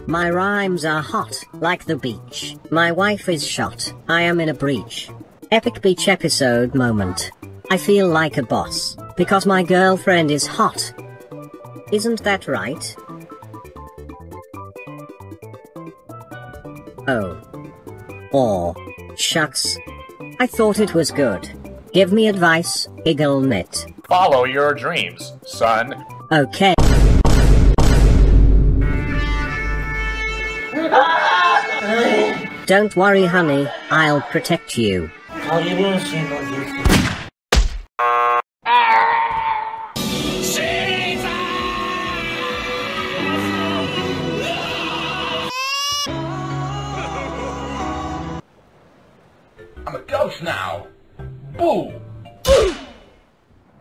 My rhymes are hot, like the beach. My wife is shot, I am in a breach. Epic beach episode moment. I feel like a boss, because my girlfriend is hot. Isn't that right? Oh. Or, shucks. I thought it was good. Give me advice, Igelknytt. Follow your dreams, son. Okay. Don't worry, honey, I'll protect you.